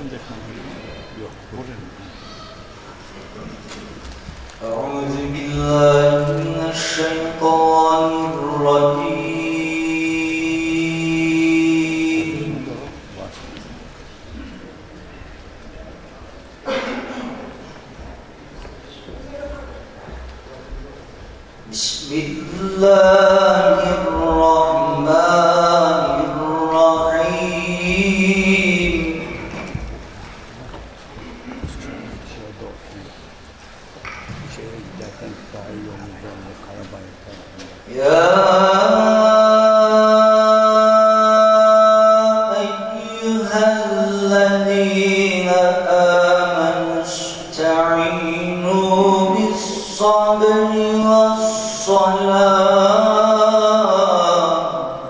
أعوذ بالله من الشيطان الرجيم. بسم الله الرحمن الرحيم. يا أيها الذين آمنوا استعينوا بالصبر والصلاة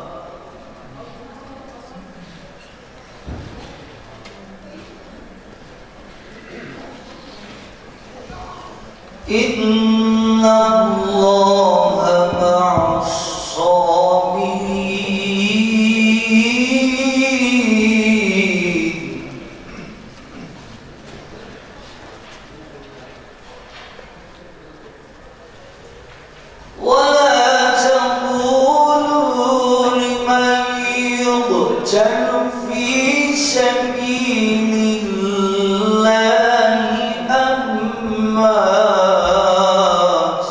إن الله مع الصابرين. ولا تقولوا لمن يقتل في سبيل الله أموات،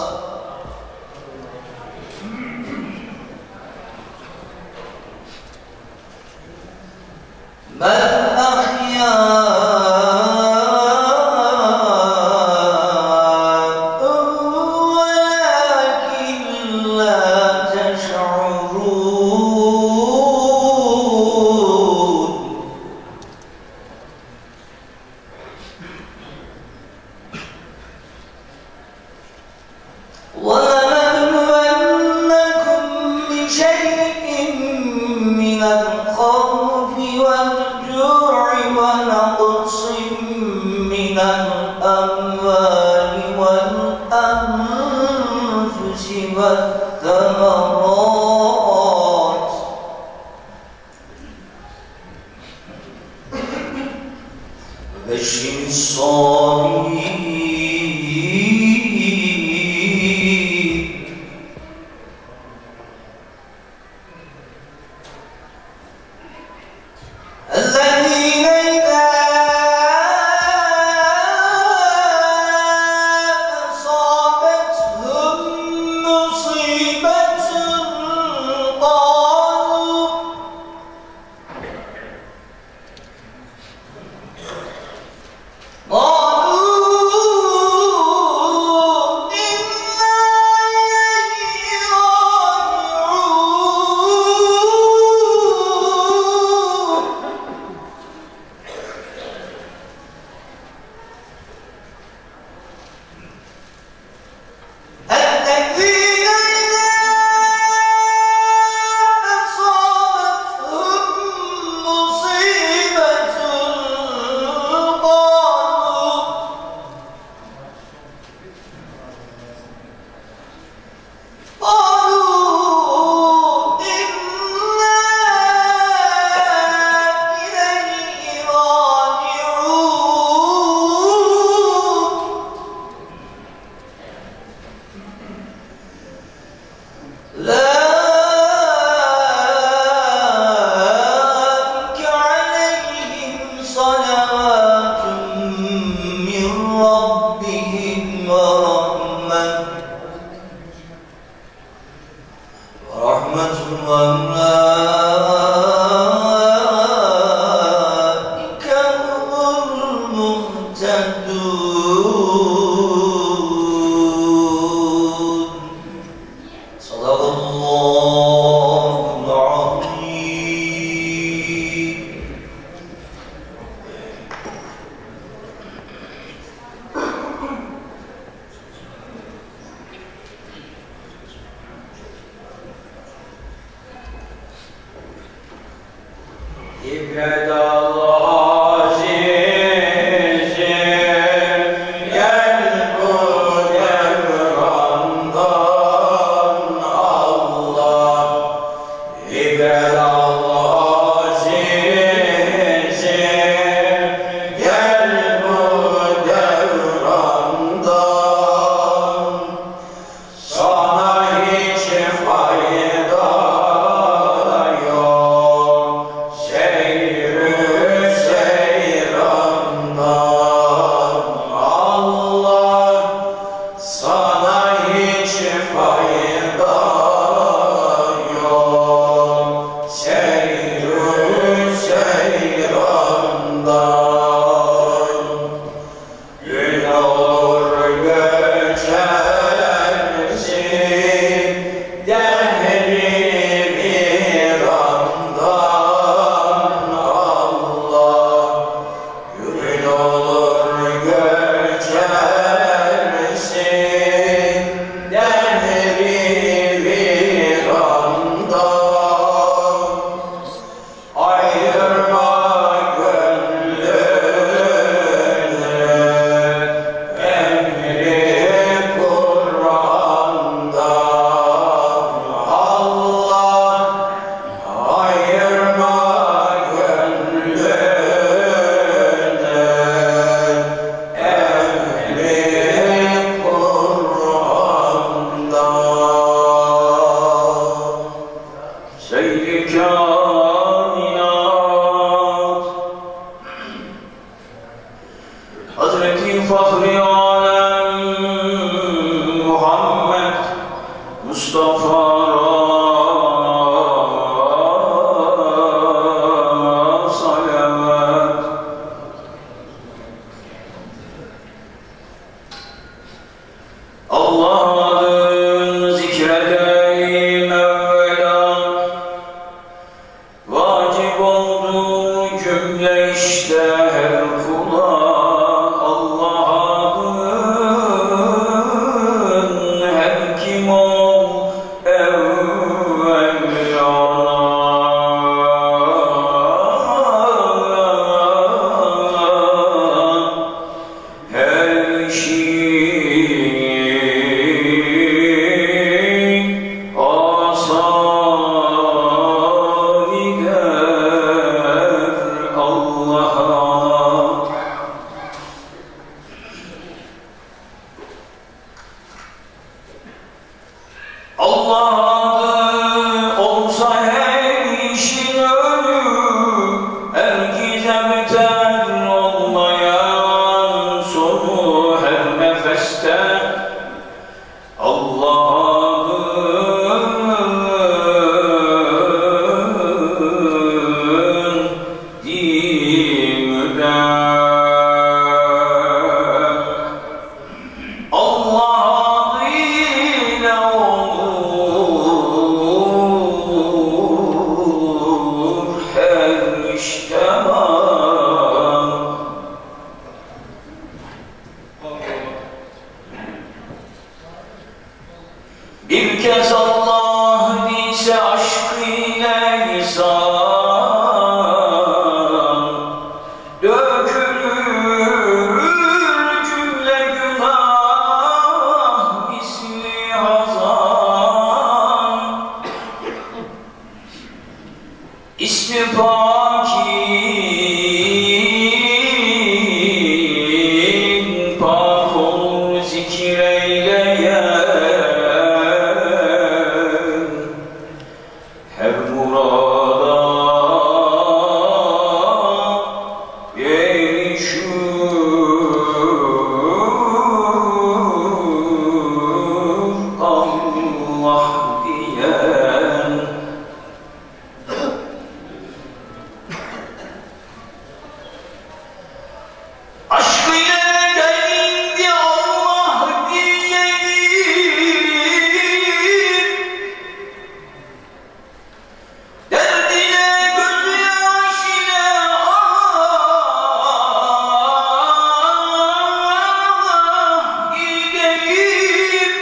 بل أحياء ولكن لا تشعرون. ولنبلونكم بشيء من الخوف والجوع ونقص من الأموال والأنفس والثمرات وبشر الصابرين. الذين إذا أصابتهم مصيبة قالوا Hazreti Fahri Alem Muhammed Mustafa salavat. Allah adını zikredelim evvela, vacip oldu cümle işte her kula. Bir kez Allah diyse aşk ile lisan, dökülür cümle günah misli hazan. İsmi pakin pak olur zikir eyleyen, her murada erişur Allah diyen. Aşk ile geldi Allah diyelim, derdine gözyaş ile Allah gidelim.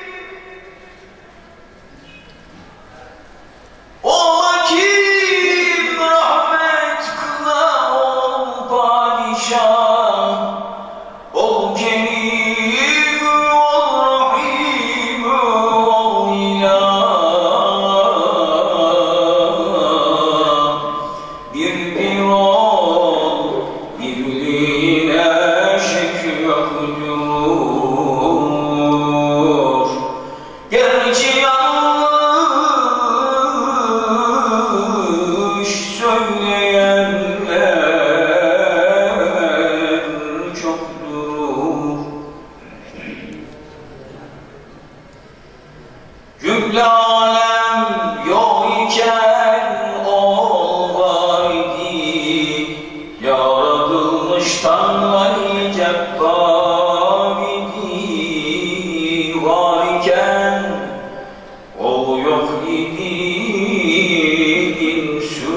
O hakim rahmet kıla ol padişah, ol kerim, ol rahim, ol ilah. Bir ol, birliğine şek yoktur. Gerçi yanlış söyleyenler çoktur. Cümle alem yok iken ol var idi, yaratılmıştan vali cebbar idi. Var iken ol yok idi, insü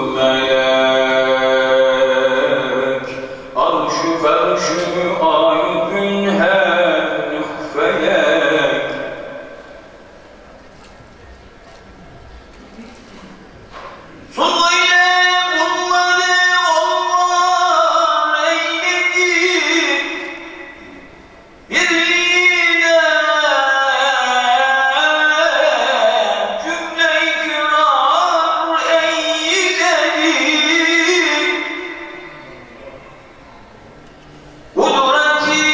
melek, arş-ı ferş-ü ay gün her felek. Sonra ile bunları Allah eyledi, birliğine cümle ikrar eyledi. Kudreti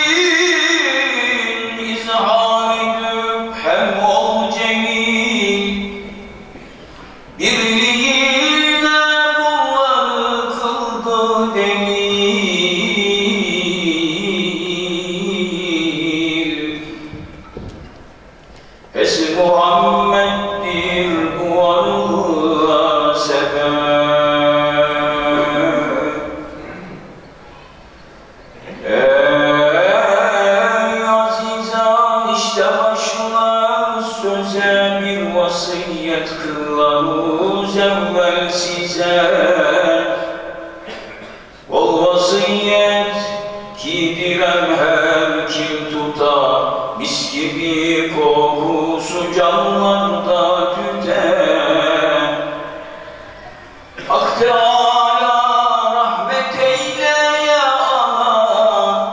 giydiren her kim tutar, mis gibi kokusu canlarda tüter. Hak Teâlâ rahmet eyle ya ana,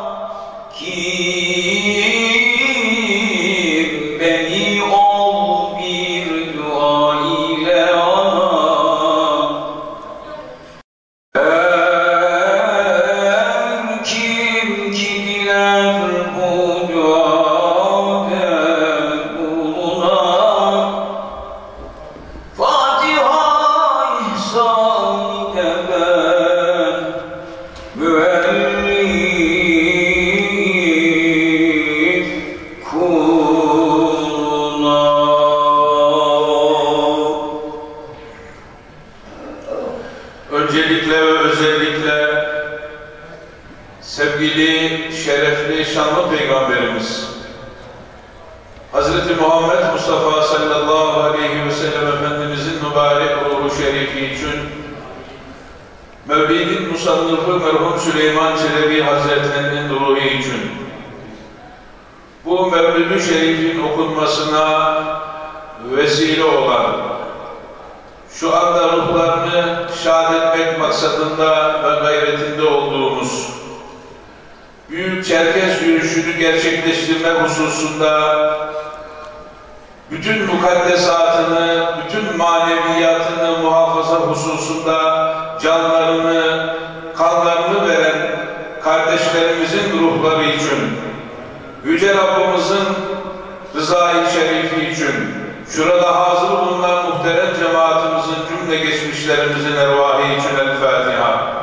kim beni ol bir dua ile ana. Kim ki diler bu duada bulunan, Fatiha ihsan eder müellif kuluna. Öncelikle ve özellikle sevgili, şerefli, şanlı Peygamberimiz Hz. Muhammed Mustafa sallallahu aleyhi ve sellem Efendimizin mübarek ruhu şerifi için Mevlid'in musannıfı merhum Süleyman Çelebi Hazretlerinin ruhu için bu Mevlid-i Şerif'in okunmasına vesile olan, şu anda ruhlarını şad etmek maksadında ve gayretinde olduğumuz Büyük Çerkez yürüyüşünü gerçekleştirmek hususunda bütün mukaddesatını, bütün maneviyatını muhafaza hususunda canlarını, kanlarını veren kardeşlerimizin ruhları için, Yüce Rabbimizin rızayı şerifi için, şurada hazır bulunan muhterem cemaatimizin cümle geçmişlerimizin ervahı için El Fatiha.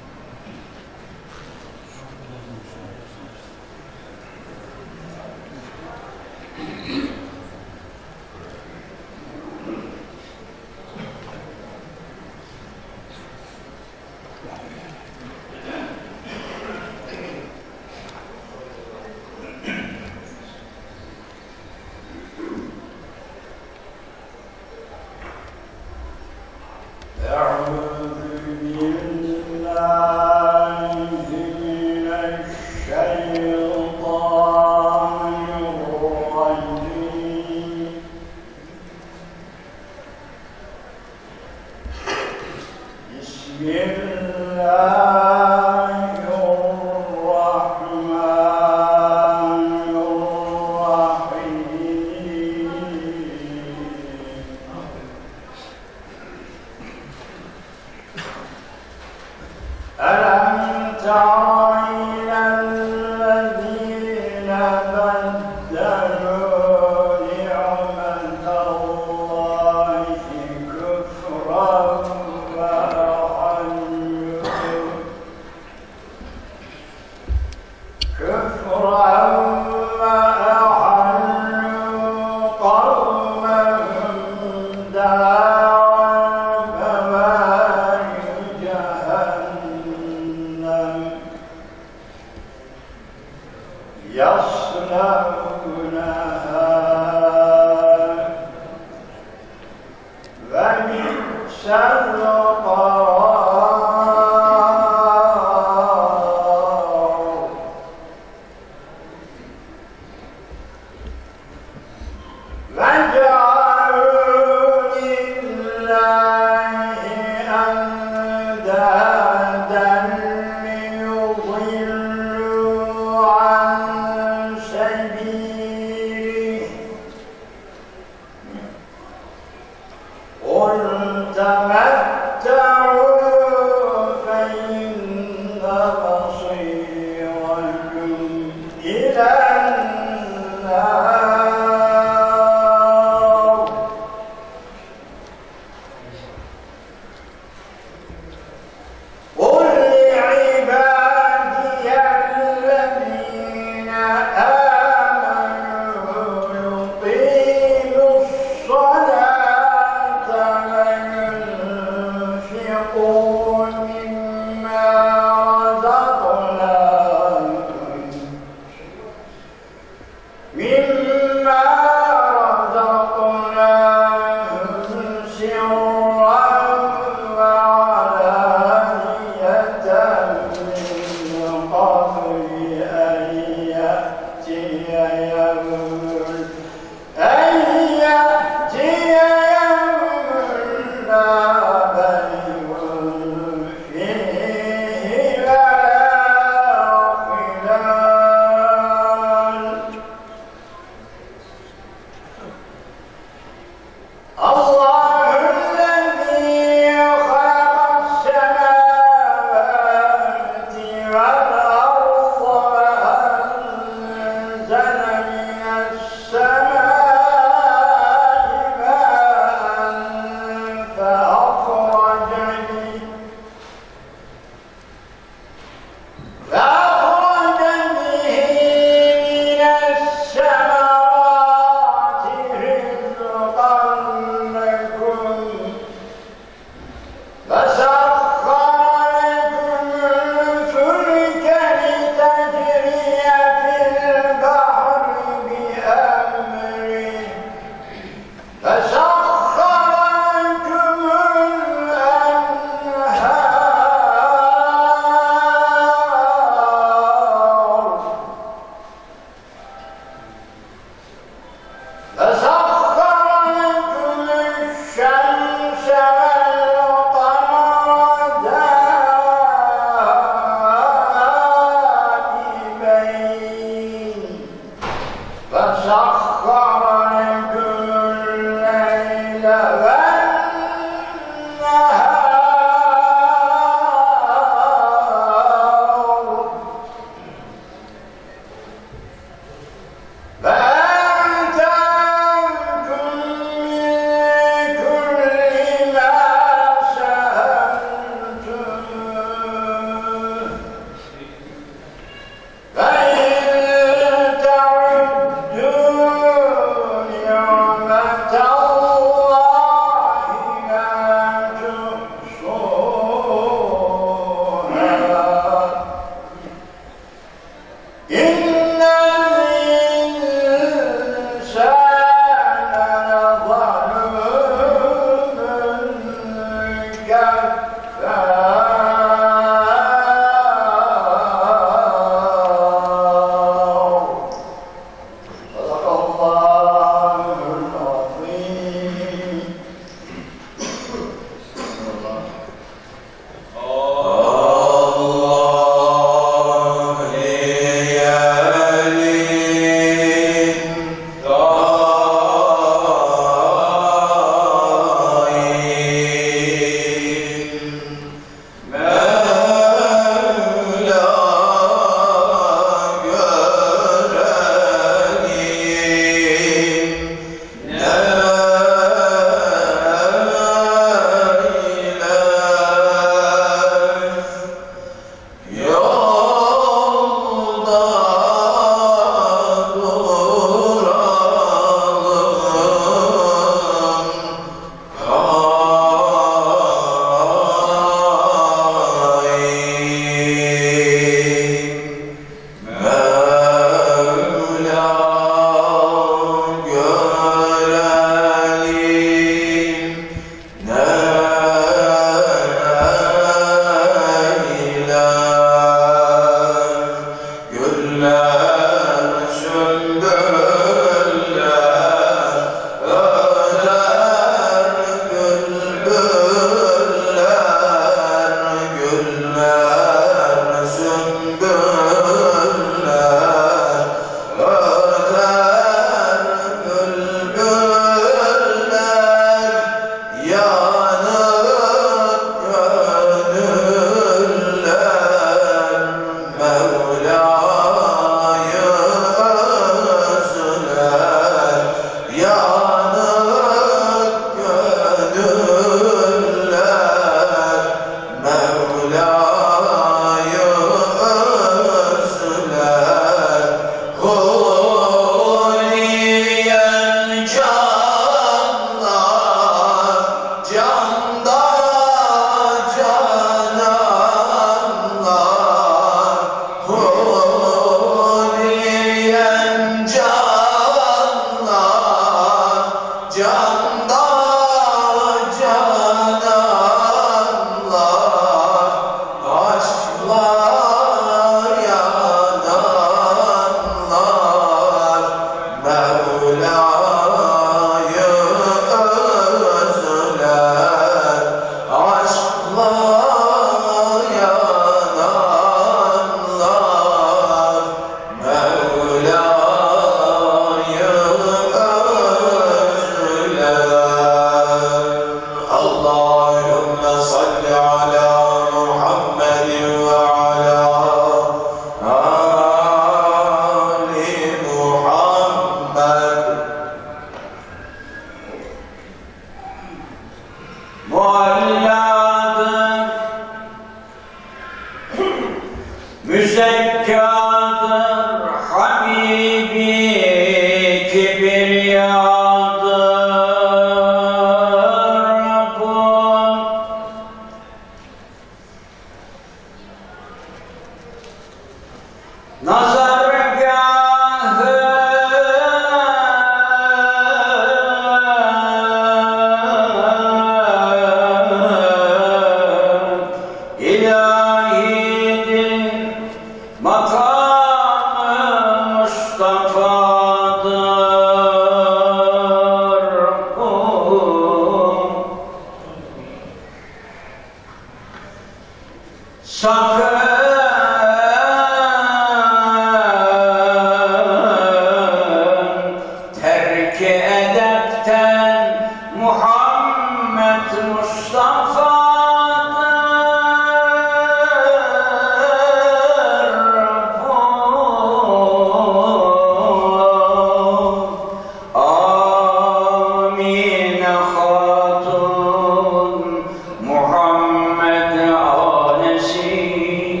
Muhammed Anesi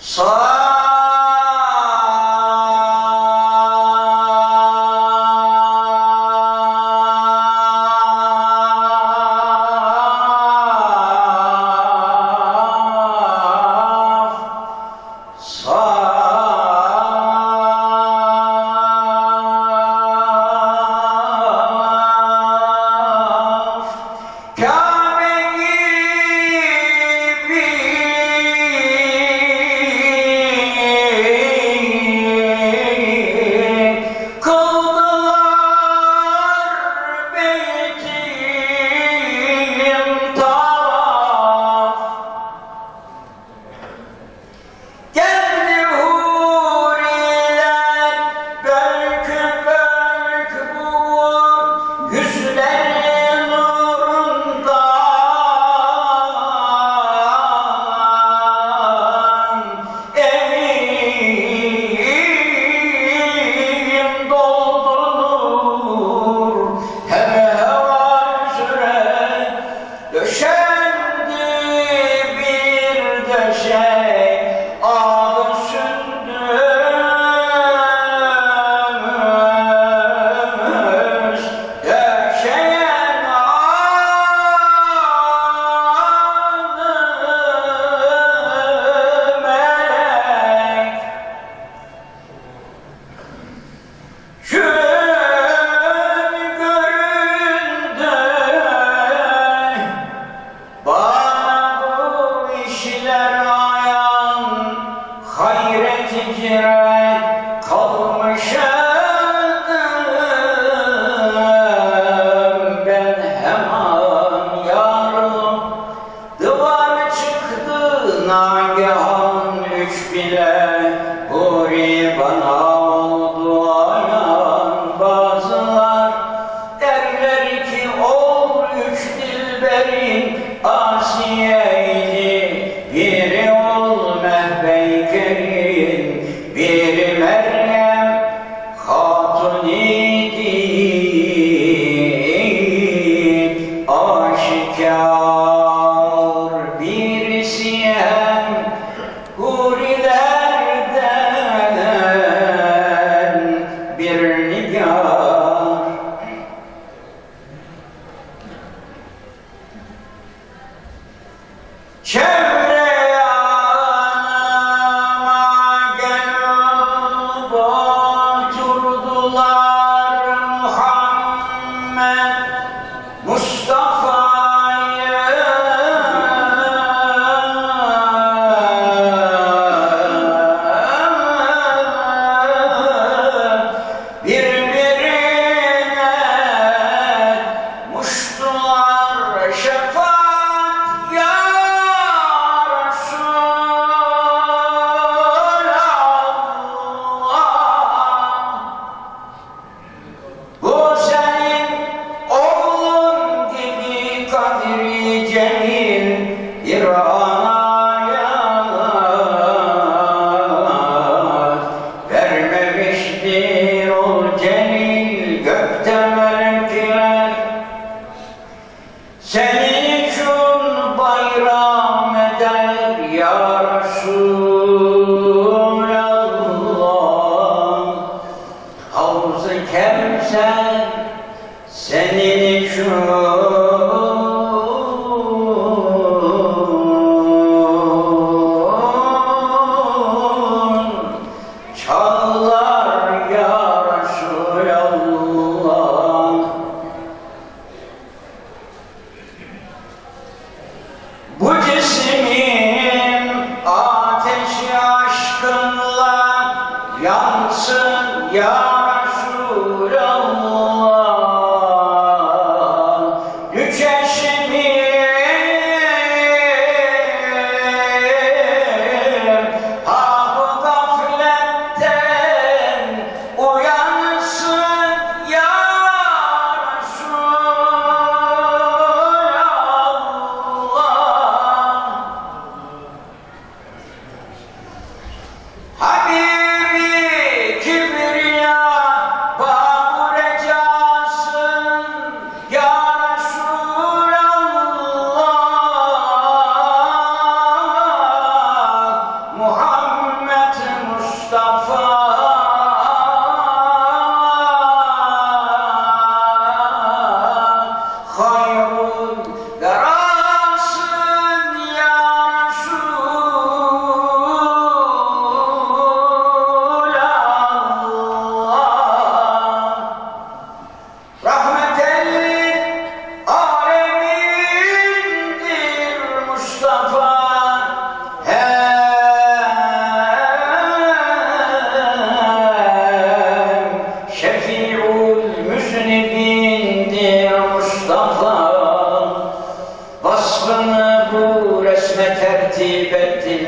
Habibi Kibriya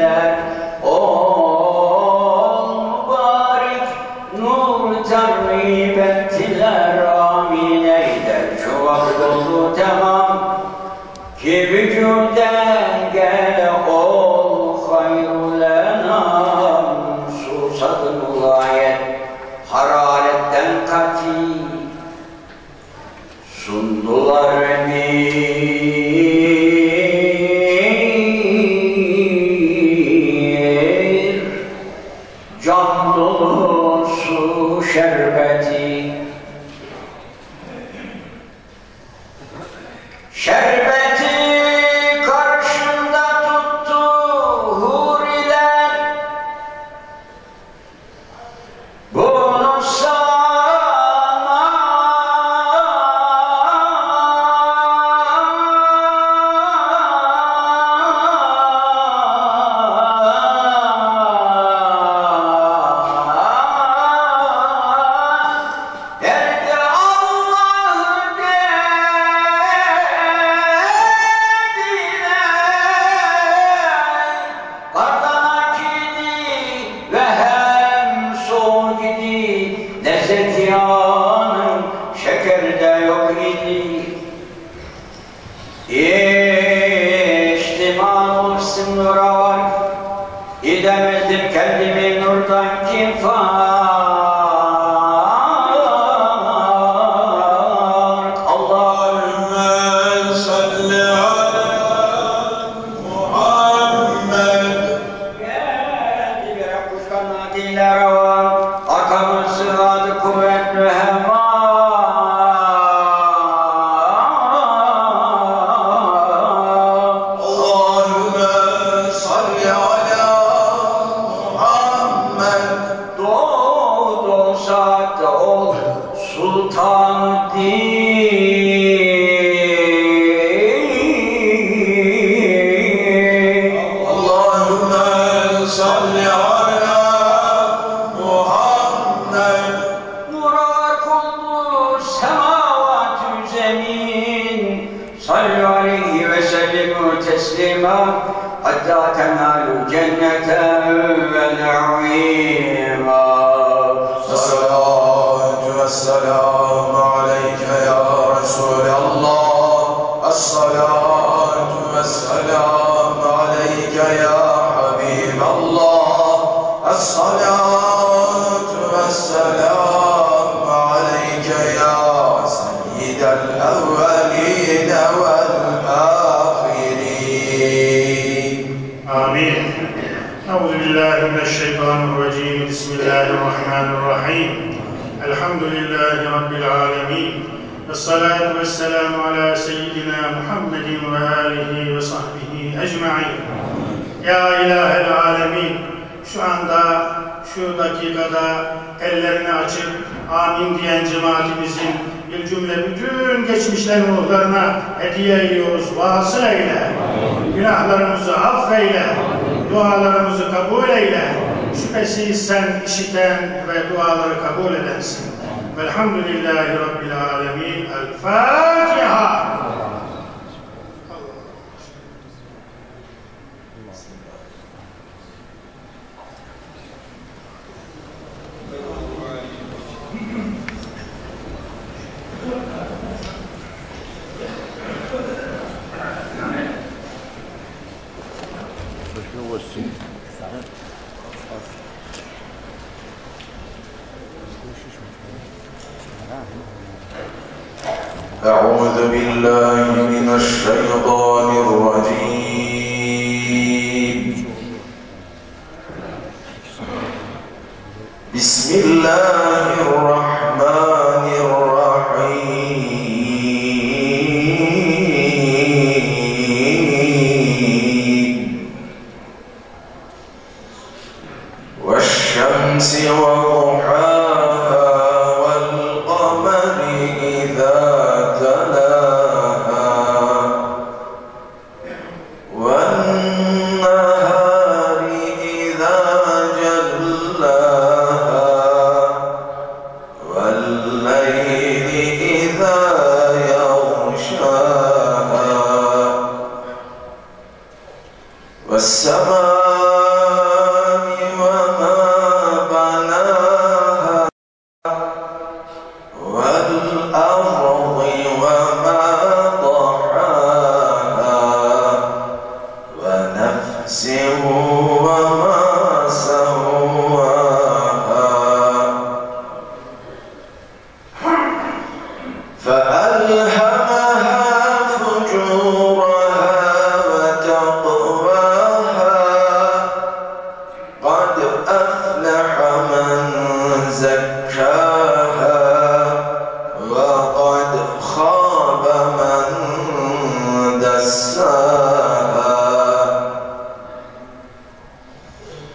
eyler. Mübarek nur tarif ettiler, amin eyler. Çuval dolu tamam ki vücuden gel ol hayrul enam. Susadın ulayet hararetten kati sundular emir, can dolu su şerbeti. Şerbeti karşında tuttu huriler, bunu sana derdi Allah dediler. Kardan akidi ve hem soğuk idi, lezzeti anın şekerde yok idi. İçtiman olsun nura var, İdemezdim kendimi nurdan fark. Allahümme salli ala Muhammed. Geldi bir kuş kanadıyla ravan, arkamın sıradı kuvvetli hemen. Allahümme salli ala Muhammed. Doğdu saatte ol sultan din. Allahümme salli ala Muhammed. Nura kullu semavatü zemin, sallu aleyhi ve sellimu teslima, hatta tenalu cenneten ve na'ima. Esselatu vesselamu aleyke ya Resulallah. Esselatu vesselamu aleyke ya Habiballah. Esselatu vesselamu aleyke ya Seyyidel evveline vel ahirin. آمين. أعوذ بالله من الشيطان الرجيم. بسم الله الرحمن الرحيم. الحمد لله رب العالمين. والصلاة والسلام على سيدنا محمد وآله وصحبه أجمعين. Ya İlahel Alemin, şu anda, şu dakikada ellerini açıp amin diyen cemaatimizin bir cümle bütün geçmişlerin ruhlarına hediye ediyoruz. Vasıl eyle, günahlarımızı affeyle, dualarımızı kabul eyle. Şüphesiz sen işiten ve duaları kabul edensin. Velhamdülillahi Rabbil Alemin. El Fatiha. أعوذ بالله من الشيطان الرجيم. بسم الله الرحمن الرحيم. والشمس وضحاها والقمر إذا تلاها والنهار إذا جلاها والليل إذا يغشاها والسماء وما سواها فألهمها فجورها وتقواها قد أفلح من زكاها وقد خاب من دساها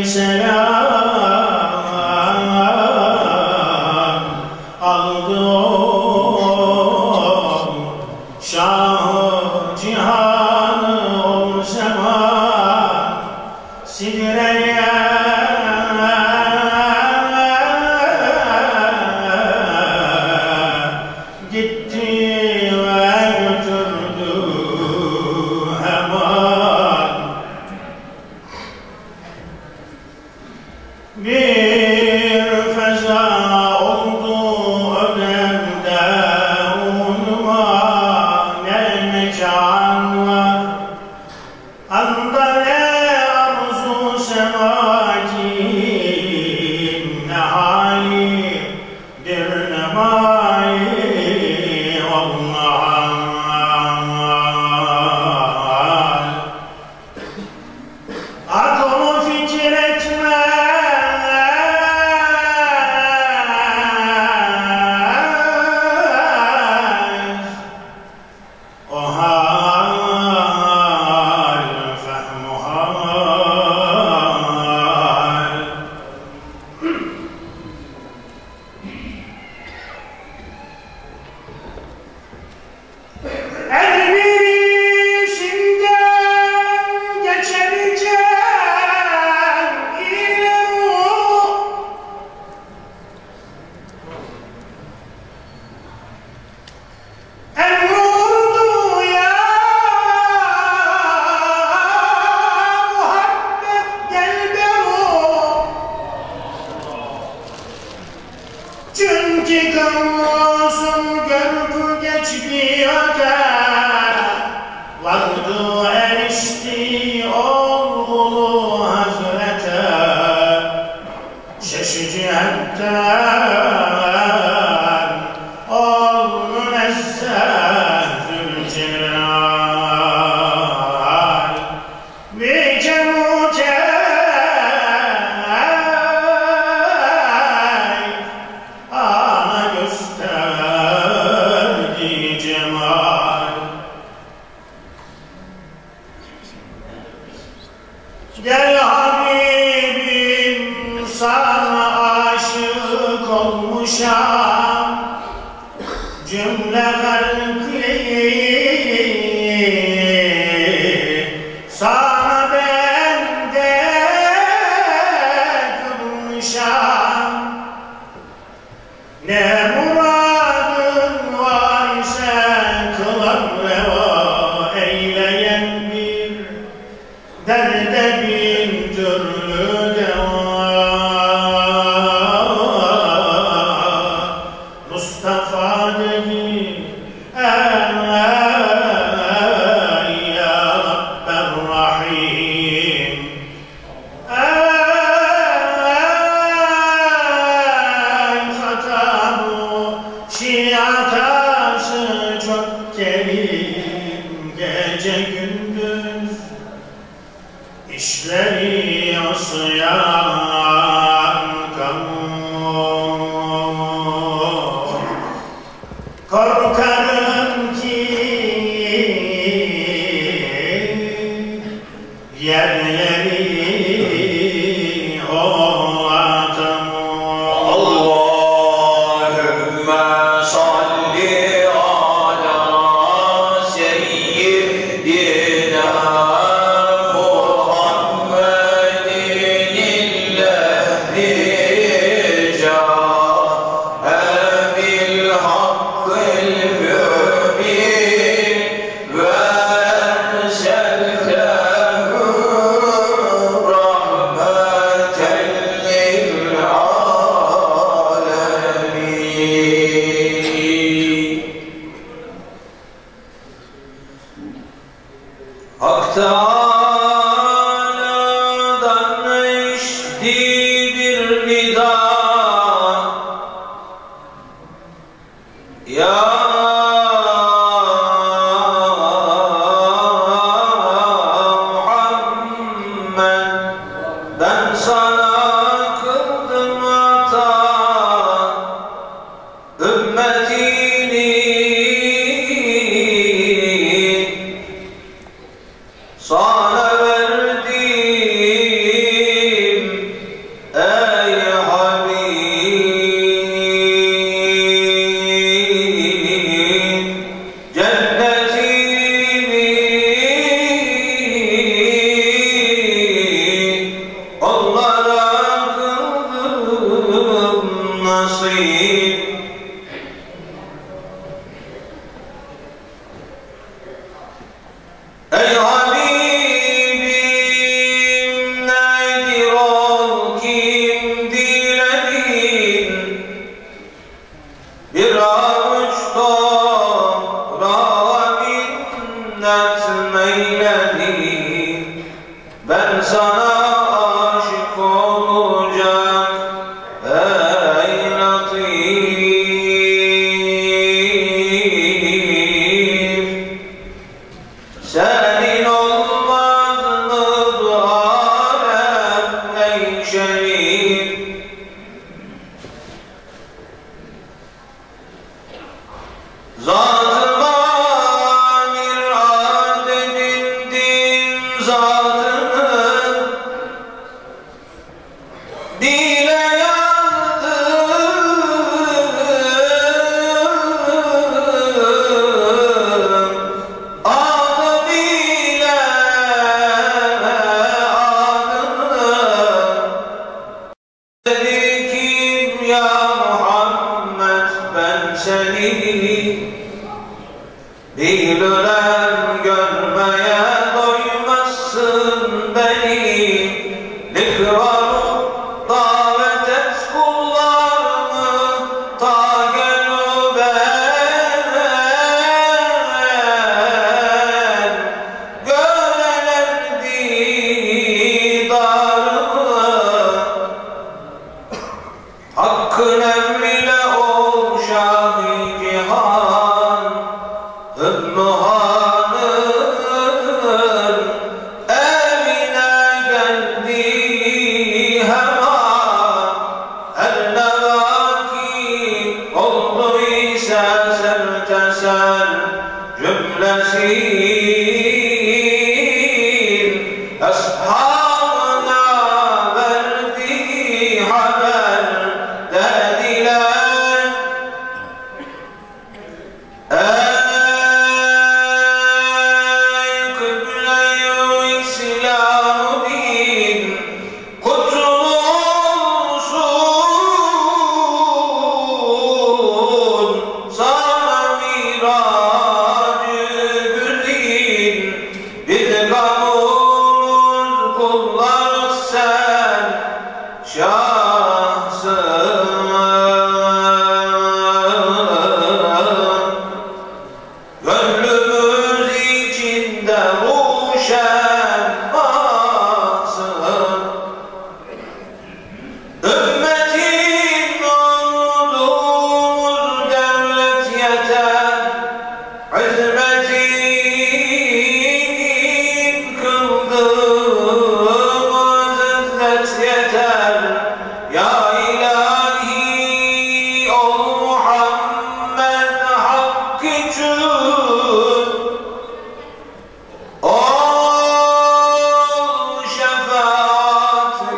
selam aldım. Şah-ı cihanı ol zaman Sidre-ye gitti ve götürdü hemen. Bir feza oldu ödemde unuma, ne mekan var anda, ne arzu semakin, ne hali bir ne mali Allah'ım. Aklı fikir etmez o hal, fehmu hal. Elbir işinden geçebileceğim ile bu, emrurdu ya muhabbet gelberu. Çünkü kımsın görüp geçmiyode vardı erişti oğlu hazrete. Şeşi cihetten ol münezzeh Zülcelal. Bir ana gösterdi cemal. Gel Habibim, sana aşık olmuşam, cümle halkı sana bende kılmışam. Ne muradın var ise kılan reva, eyleyen bir derde bin türlü deva. Mustafa dedi ey ya Rabberrahim, ey hatabı şiatası çok kerim, gece gündüz işleri yaslayan kamu. Korkarım ki yerleri o adamı. Allahümme salli ala seyyidina Muhammedin illezî câe bil hakkil mübin ve erseltehu rahmeten lil âlemin. Hak Teâlâ'dan eşitli bir nida, ya Muhammed, ben sana kıldım ata, ümmetini sana verdim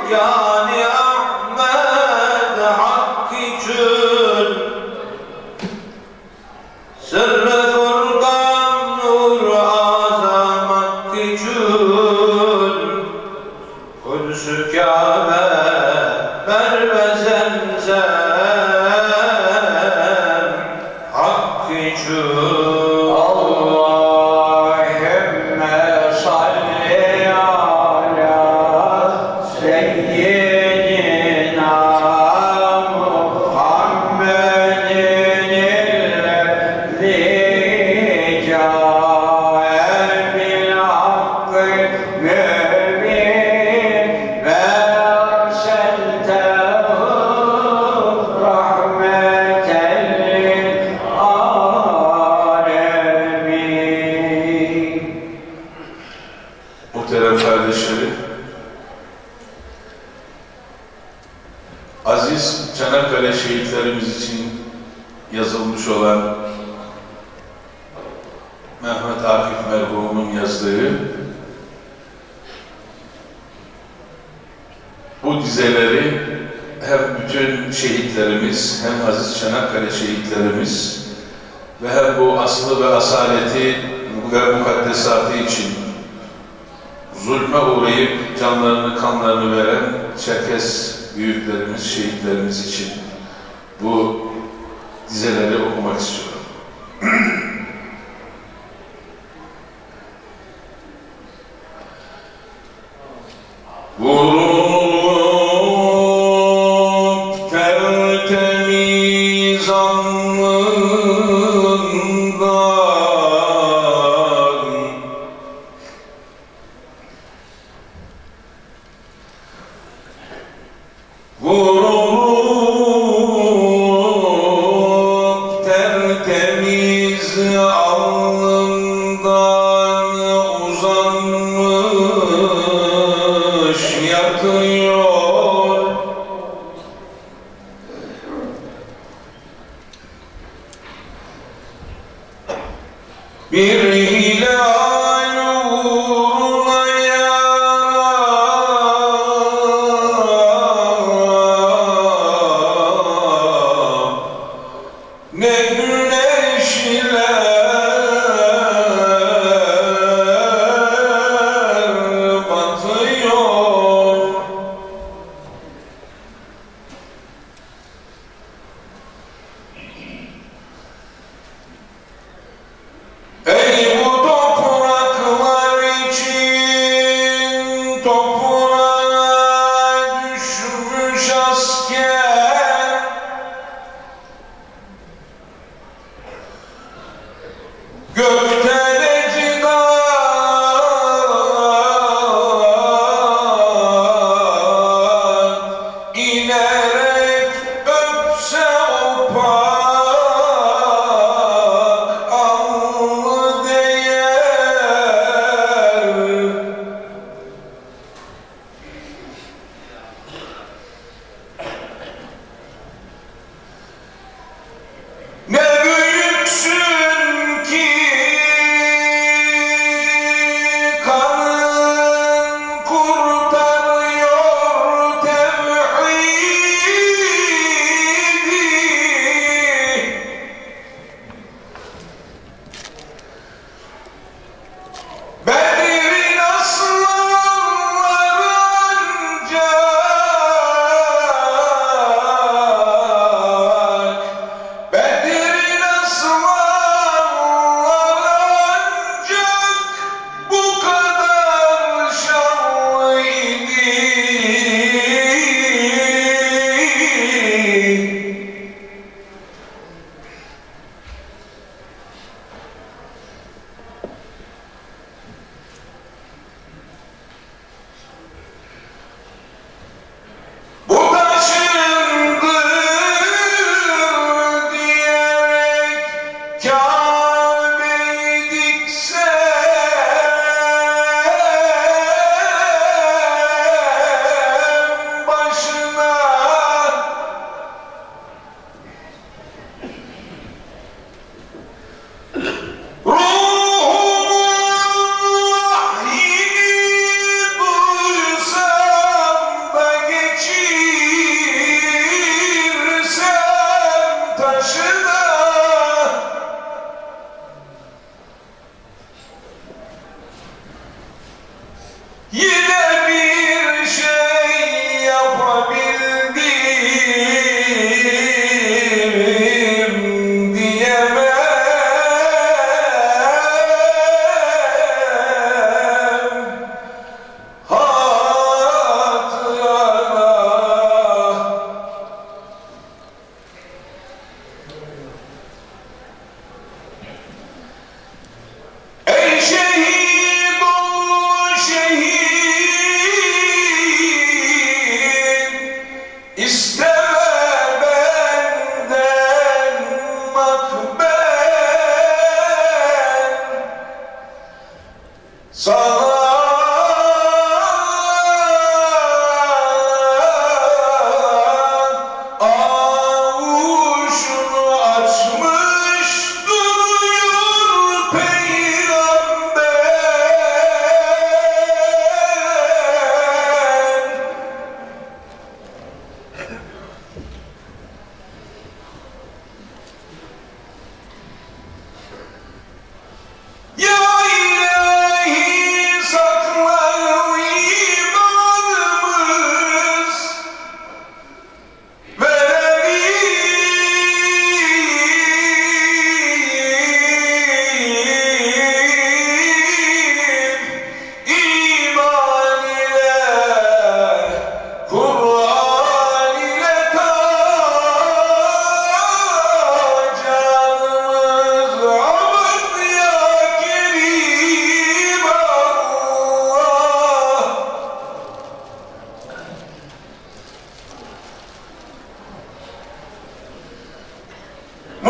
yani Ahmet hak için sırrı Furkan nur azam hak için Kudüs-ü Kâbe Merve Zemzem hak için Allahümme salli ala seyyidina Muhammedin illezî câe bil hakkı mübin ve erseltehu rahmeten lil âlemin. Muhterem kardeşlerim, aziz Çanakkale şehitlerimiz için yazılmış olan Mehmet Akif merhumun yazdığı bu dizeleri hem bütün şehitlerimiz, hem aziz Çanakkale şehitlerimiz ve hem bu aslı ve asaleti ve mukaddesatı için zulme uğrayıp canlarını, kanlarını veren Çerkes büyüklerimiz, şehitlerimiz için bu dizeleri okumak istiyorum. Vurup tertemiz alnından vurup tertemiz alnından uzanmış yatıyor. Bir hilal uğruna yanar, ne güneşler batıyor. Ey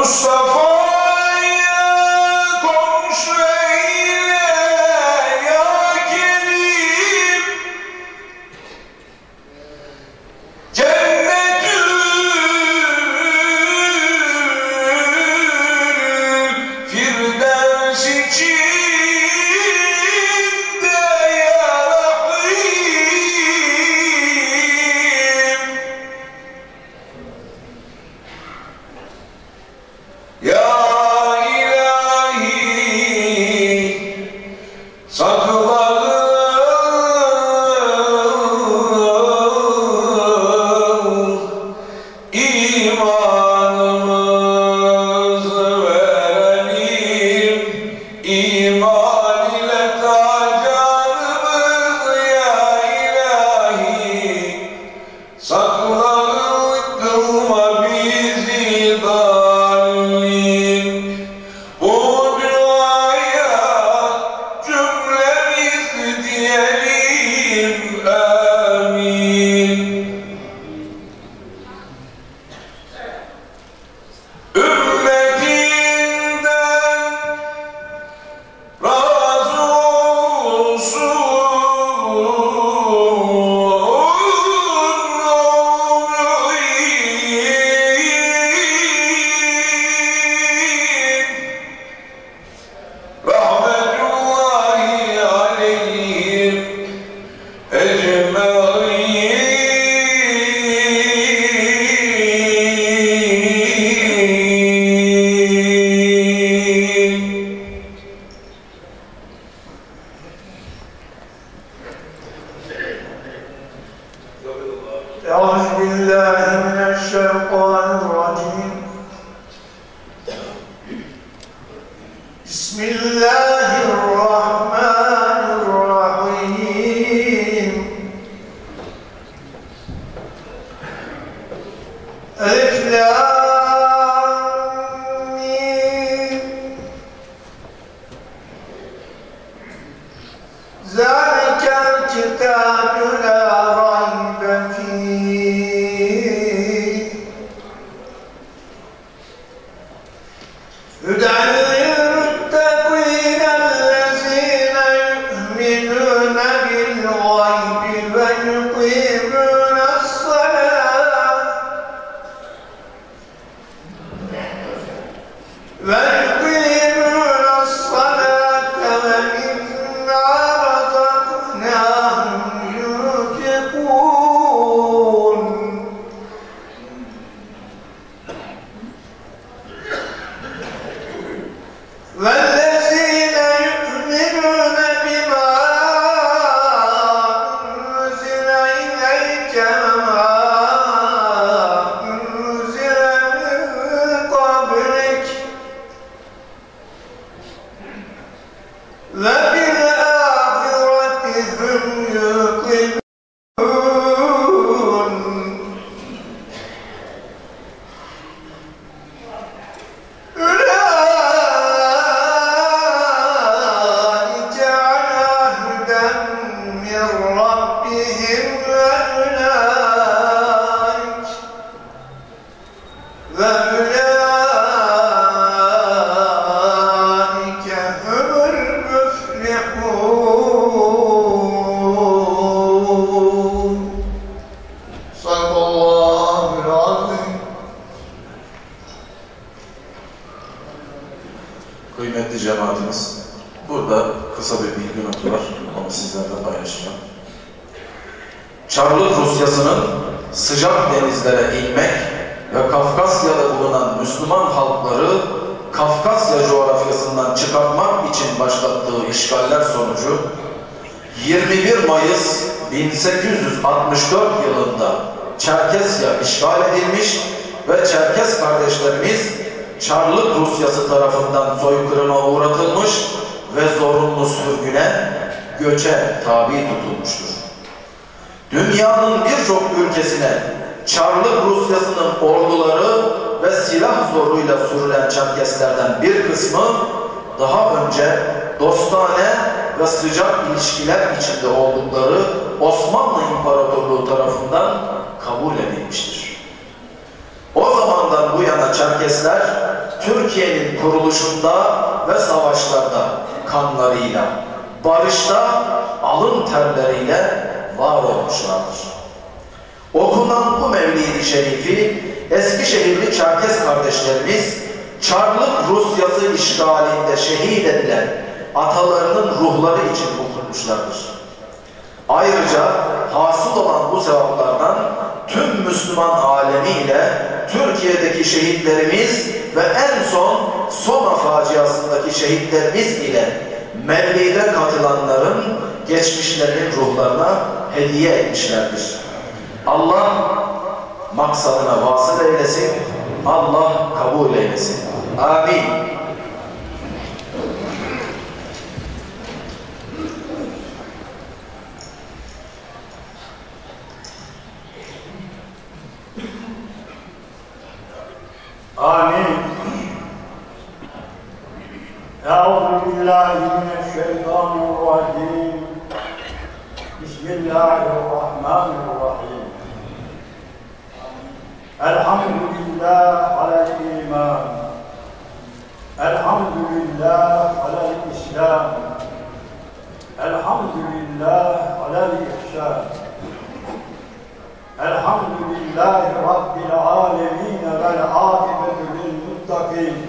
Kıymetli cemaatimiz, burada kısa bir bilgi notu var, onu sizlerle paylaşacağım. Çarlık Rusyası'nın sıcak denizlere inmek ve Kafkasya'da bulunan Müslüman halkları Kafkasya coğrafyasından çıkartmak için başlattığı işgaller sonucu 21 Mayıs 1864 yılında Çerkesya işgal edilmiş ve Çerkes kardeşlerimiz Çarlık Rusyası tarafından soykırıma uğratılmış ve zorunlu sürgüne, göçe tabi tutulmuştur. Dünyanın birçok ülkesine Çarlık Rusyası'nın orduları ve silah zoruyla sürülen Çerkeslerden bir kısmı daha önce dostane ve sıcak ilişkiler içinde oldukları Osmanlı İmparatorluğu tarafından kabul edilmiştir. O zamandan bu yana Çerkesler Türkiye'nin kuruluşunda ve savaşlarda kanlarıyla, barışta alın terleriyle var olmuşlardır. Okunan bu Mevlid-i Şerifi Eskişehirli Çerkes kardeşlerimiz Çarlık Rusyası işgalinde şehit edilen atalarının ruhları için okunmuşlardır. Ayrıca hasıl olan bu sevaplardan tüm Müslüman alemiyle Türkiye'deki şehitlerimiz ve en son Soma faciasındaki şehitlerimiz ile Mevlid'e katılanların geçmişlerinin ruhlarına hediye etmişlerdir. Allah maksadına vasıl eylesin, Allah kabul eylesin. Amin. آمين. أعوذ بالله من الشيطان الرجيم. بسم الله الرحمن الرحيم. الحمد لله على الإيمان. الحمد لله على الإسلام. الحمد لله على الإحسان. الحمد لله رب العالمين والعاقبة للمتقين.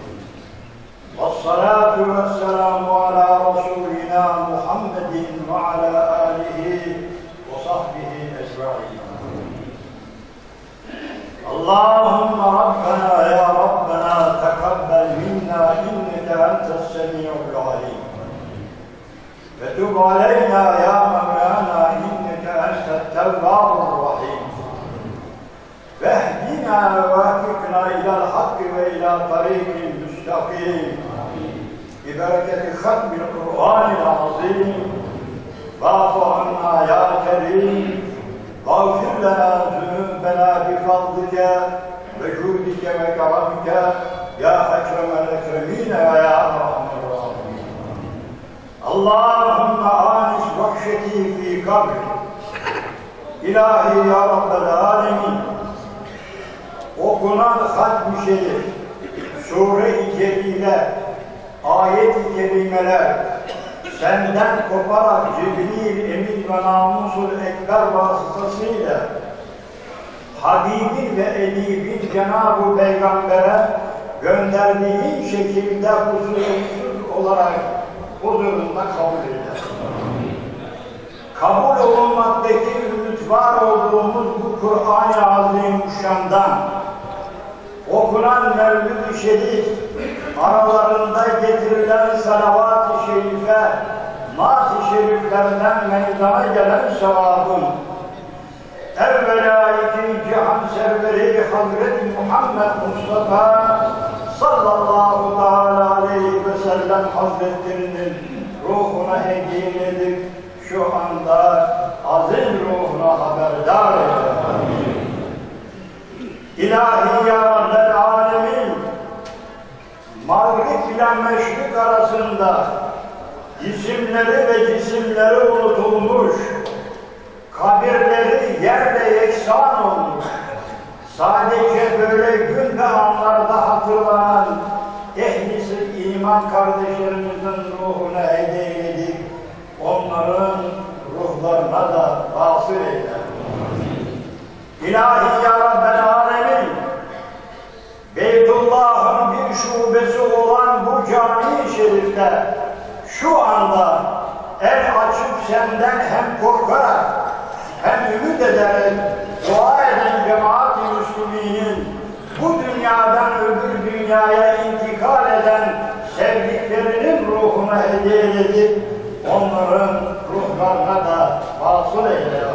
والصلاة والسلام على رسولنا محمد وعلى آله وصحبه أجمعين. اللهم ربنا يا ربنا تقبل منا إنك أنت السميع العليم. وتب علينا يا مولانا إنك أنت التواب الرحيم. واهدنا ووفقنا إلى الحق وإلى طريق مستقيم ببركة ختم القرآن العظيم. واعف عنا يا كريم واغفر لنا ذنوبنا بفضلك وجودك وكرمك يا أكرم الأكرمين ويا أرحم الراحمين. اللهم آنس وحشتي في قبري. İlahi ya Rabbel Alemin. Okunan Hatm-ı Şerif, Sure-i Celile, ayet-i kerimeler senden koparak Cibril Emin ve Namusul Ekber vasıtasıyla Habibin ve Edibin Cenab-ı Peygamber'e gönderdiğin şekilde kusursuz olarak huzurunda kabul eder. Kabul olunmaktaki ümit olduğumuz bu Kur'an-ı Azimüşşan'dan okunan Mevlid-i Şerif aralarında getirilen salavat-ı şerife, naat-ı şeriflerden meydana gelen sevabın evvela iki cihan serveri Hazreti Muhammed Mustafa sallallahu aleyhi ve sellem Hazretlerinin ruhuna hediye edip şu anda aziz ruhuna haberdar eyle. İlahi ya Rabbel Alemin, Mağrib ile Meşrik arasında isimleri ve cisimleri unutulmuş, kabirleri yerle yeksan olmuş, sadece böyle gün ve anlarda hatırlanan ehli iman kardeşlerimizin ruhuna hediye edip onların ruhlarına da vasıl eyle. İlahi ya Rabbel Alemin, Beytullah'ın bir şubesi olan bu cami-i şerifte şu anda el açıp senden hem korkarak hem ümit ederek dua eden cemaat-i müslüminin bu dünyadan öbür dünyaya intikal eden sevdiklerinin ruhuna hediye edip onların ruhlarına da vasıl eyle.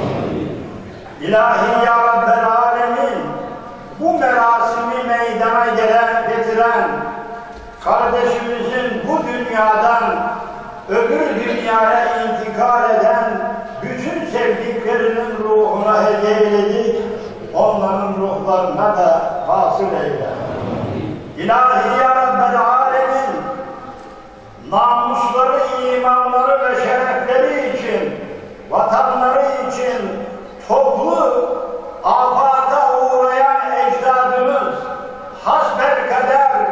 İlahi ya Rabbel Alemin, bu merasimi meydana getiren kardeşimizin bu dünyadan öbür dünyaya intikal eden bütün sevdiklerinin ruhuna hediye edip onların ruhlarına da vasıl eyle. İlahi ya Rabbel Alemin, namusları, imanları ve şerefleri için, vatanları için toplu afata uğrayan ecdadımız hasbelkader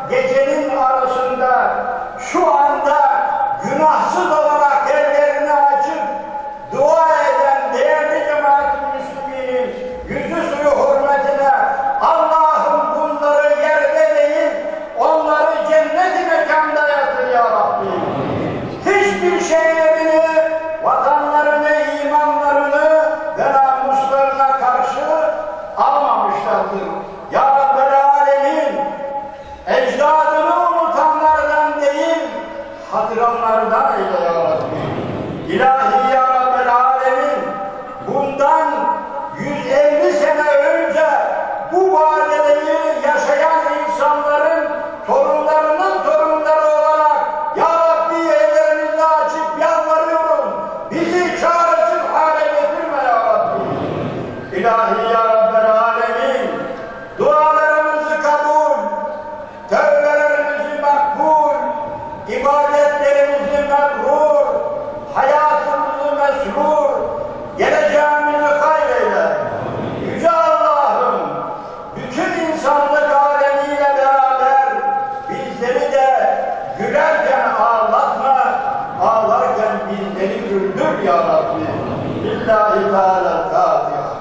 gecenin arasında şu anda günahsız olarak ellerini açıp dua eden değerli cemaat-i müslüminin yüzü suyu hürmetine Allah'ım bunları yerde değil, onları cennet-i mekanda yatır ya Rabbi. Hiçbir şeylerini, vatanlarını, imanlarını ve namuslarına karşı almamışlardır. Ya Rabbel Alemin, ecdadını unutanlardan değil, hatıranlardan eyle ya Rabbi. İlahi ya Rabbel Alemin, bundan 150 sene önce bu vadideyi yaşayan insanların torunlarının torunları olarak ya Rabbi ellerimizi açıp yalvarıyoruz. Bizi çaresiz hale getirme ya Rabbi. İlahi ya Rabbel Alemin, dualarımızı kabul, tövbelerimizi makbul, ibadetlerimizi mebrur, hayatımızı mesrur, geleceğimizi hayreyle. Yüce Allah'ım, bütün insanlık alemiyle beraber bizleri de gülerken ağlatma, ağlarken bizleri güldür ya Rabbi. Lillahi Teala'l-Fatiha.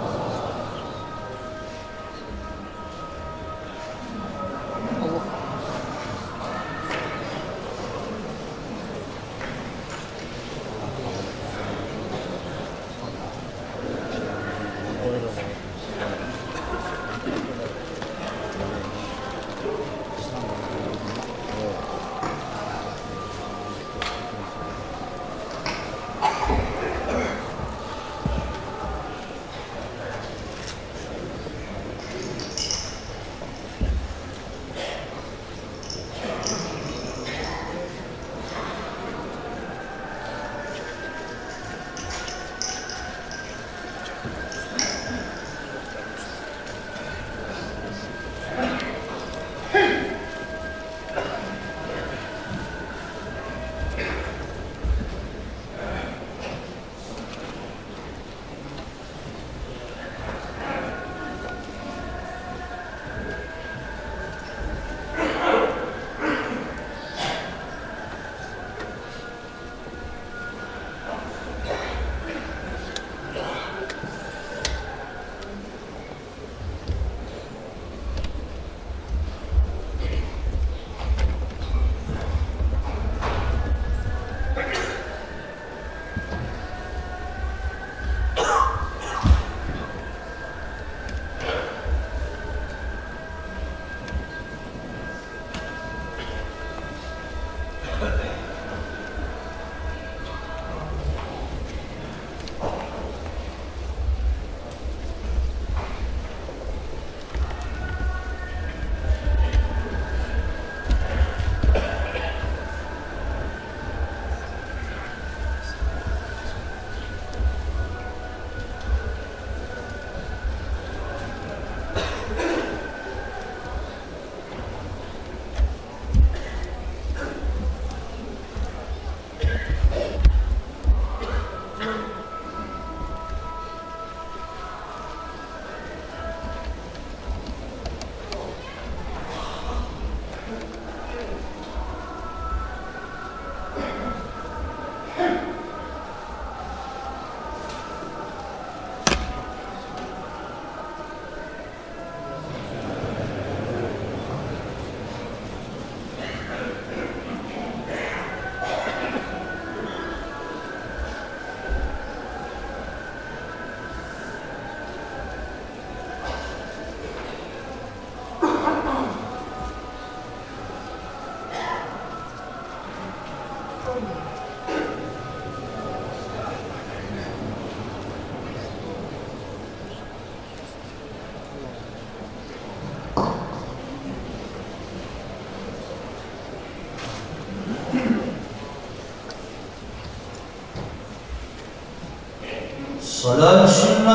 صلاة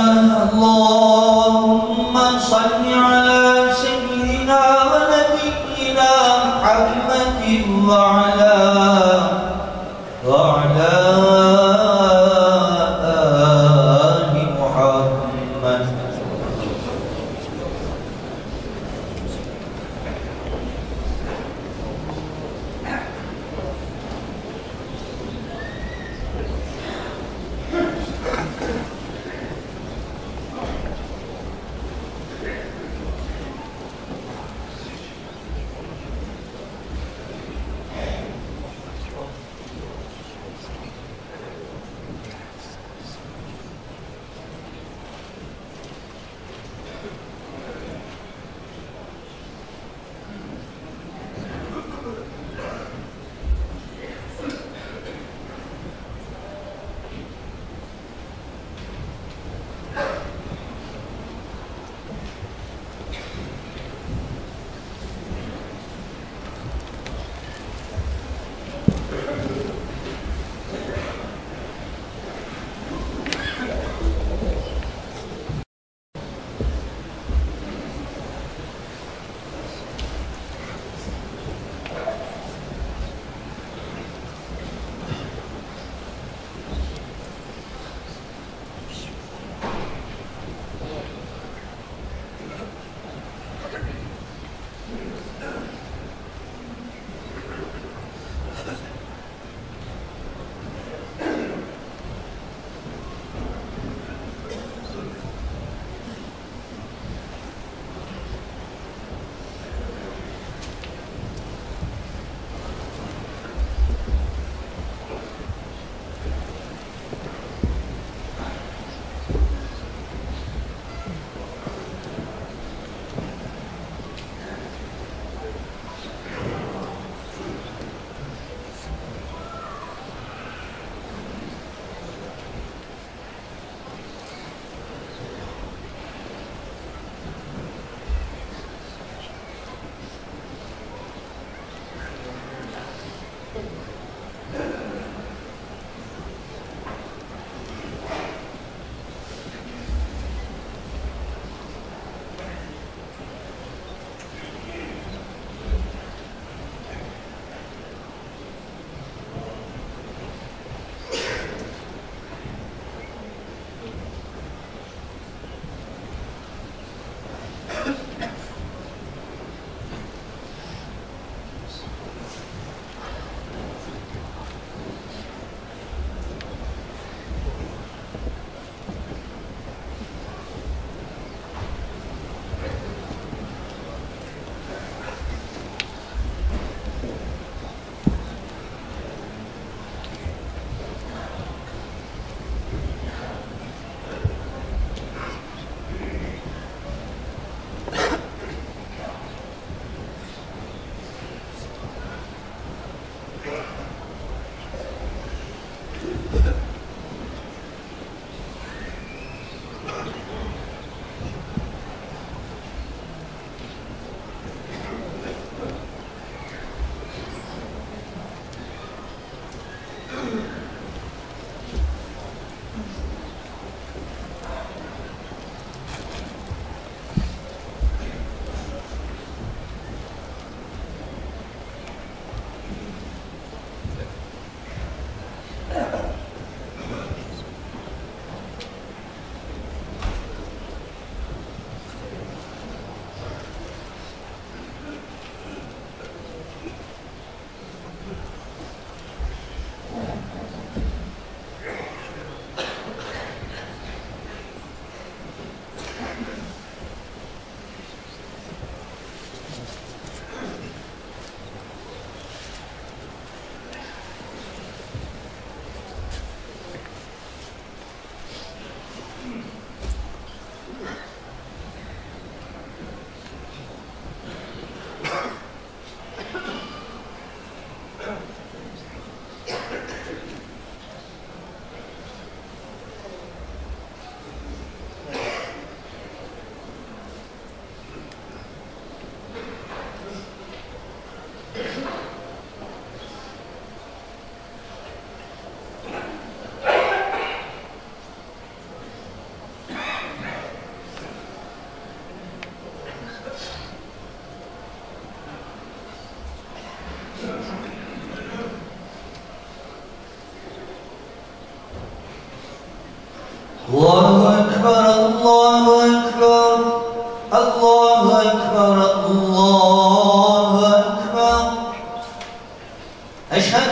اللهم صل على سيدنا ونبينا محمد وعلى آل محمد.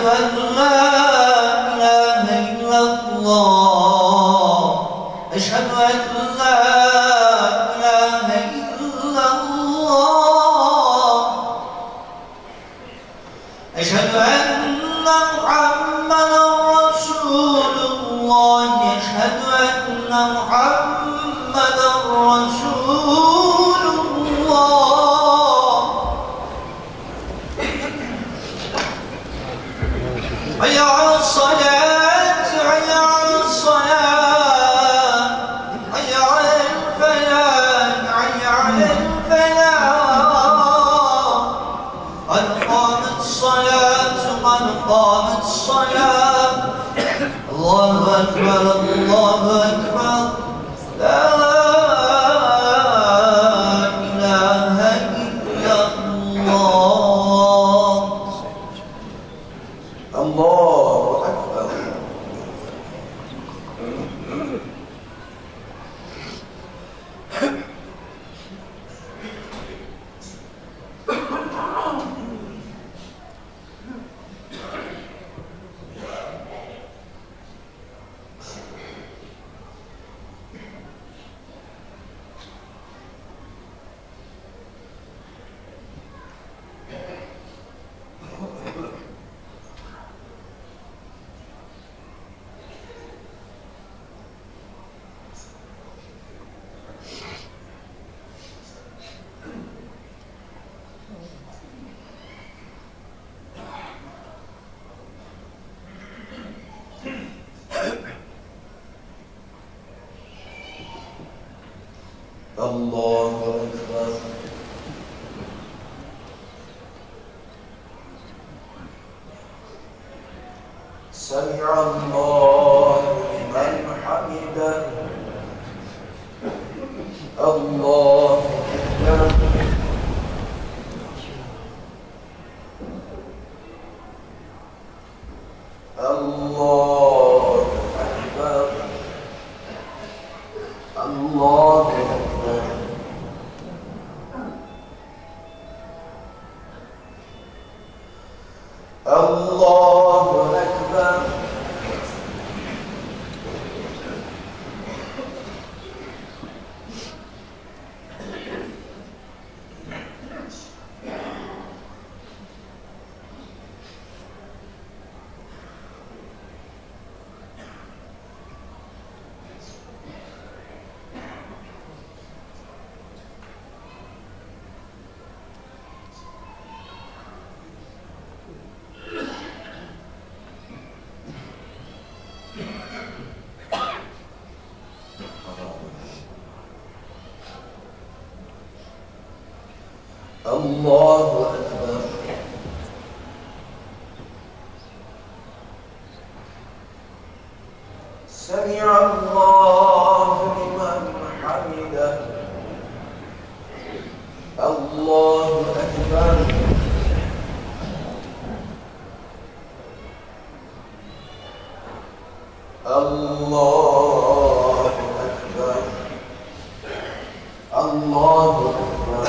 أشهد أن لا إله إلا الله أشهد أن لا إله إلا الله أشهد أن محمدا رسول الله أشهد أن محمدا رسول الله حي على الصلاة حي على الصلاة حي على الفلاح حي على الفلاح قد قامت الصلاة قد قامت الصلاة الله أكبر الله أكبر لا إله إلا الله الله أكبر. الله أكبر. سمع الله لمن حمده. الله أكبر. الله أكبر. الله أكبر. الله أكبر. الله أكبر. سمع الله لمن حمده. الله أكبر. الله أكبر. الله أكبر.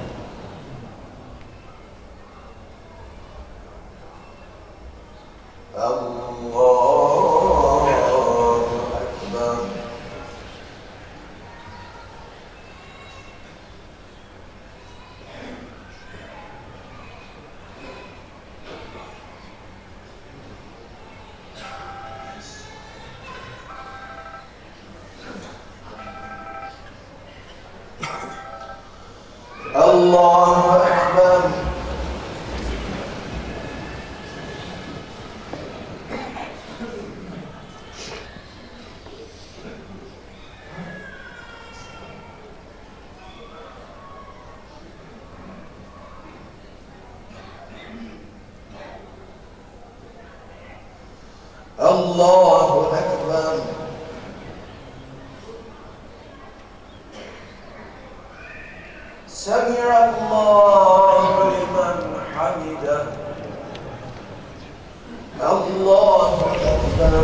الله أكبر. الله أكبر. سمع الله لمن حمده. الله أكبر.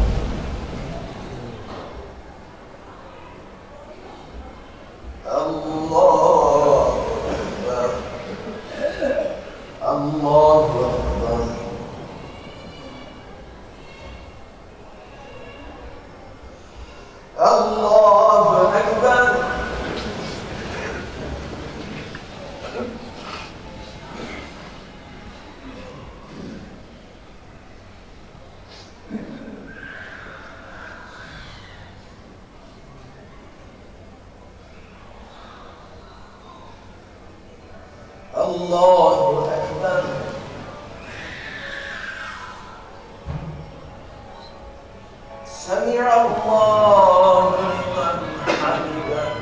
الله أكبر. الله أكبر. الله أكبر سمع الله لمن حمده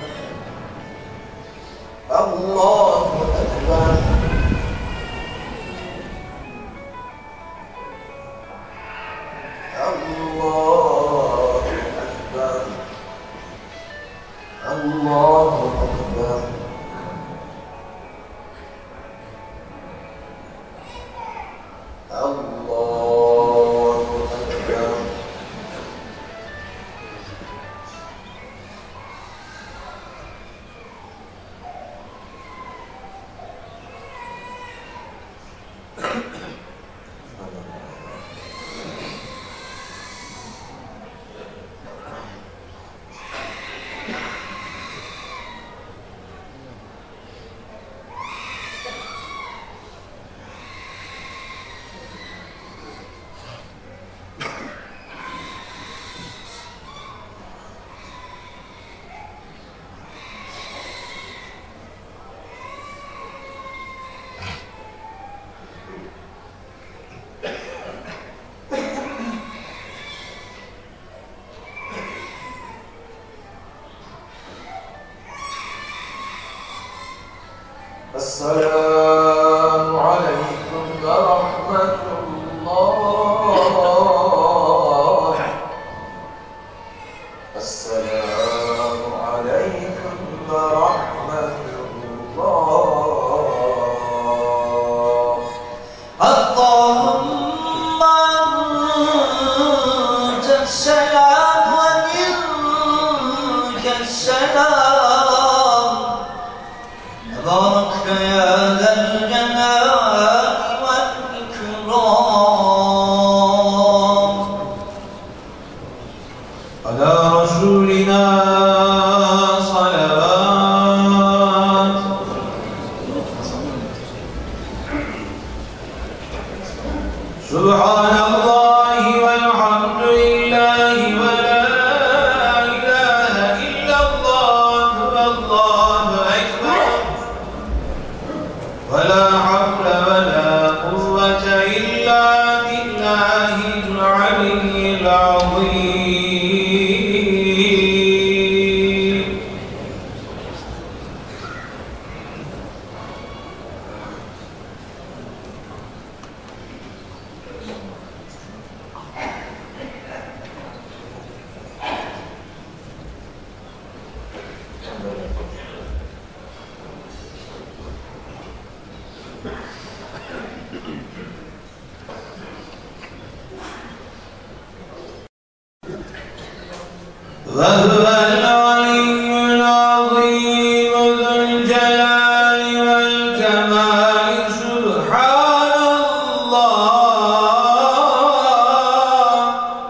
الله أكبر الله أكبر الله أكبر الله أكبر السلام عليكم ورحمة الله السلام عليكم ورحمة الله اللهم أنت السلام ومنك السلام تبارك يا ذا الجلال والإكرام على رسولنا صلوات سبحان الله والحمد لله ولا إله إلا الله والله أكبر ولا حول ولا قوة إلا بالله العلي العظيم وهو العلي العظيم ذو الجلال والكمال سبحان الله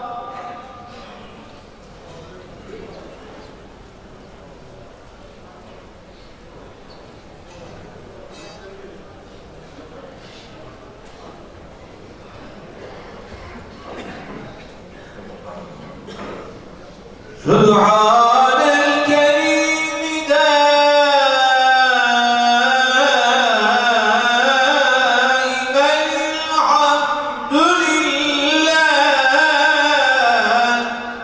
سبحان الكريم دائما الحمد لله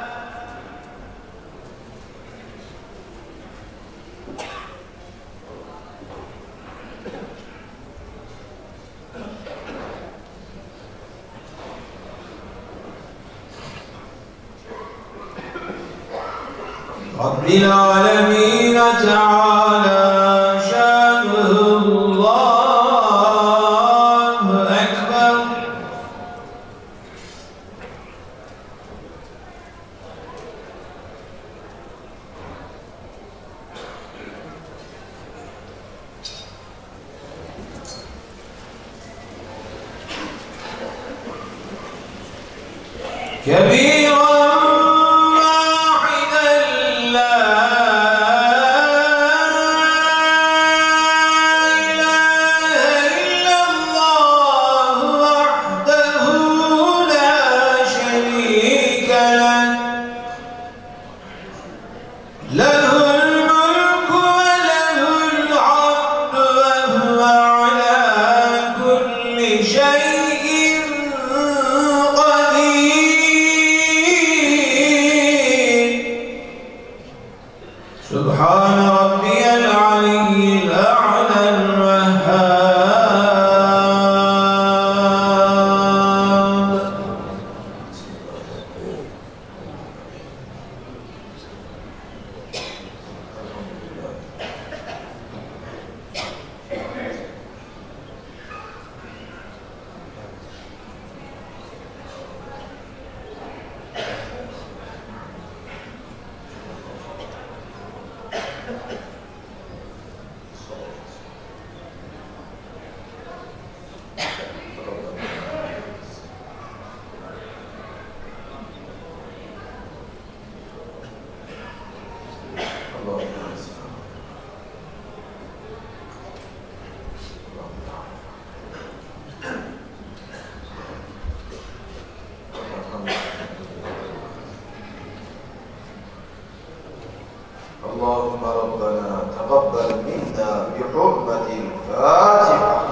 رب العالمين تعالى شانه الله أكبر كبيرا له الملك وله الحمد وهو على اللهم ربنا تقبل منا بحرمة الفاتحة.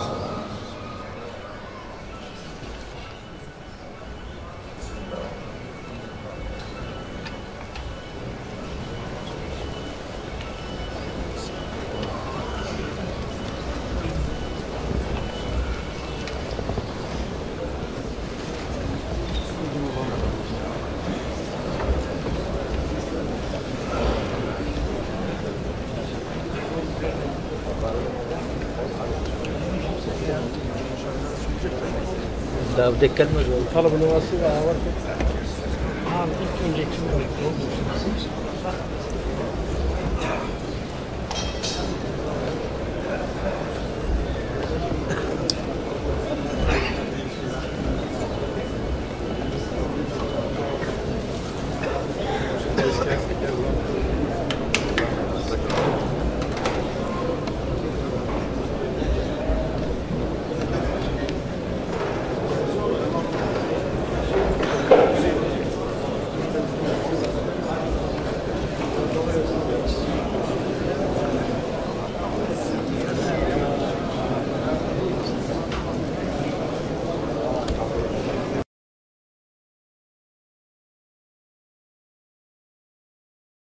ده بدي كلمة طلب الوصية.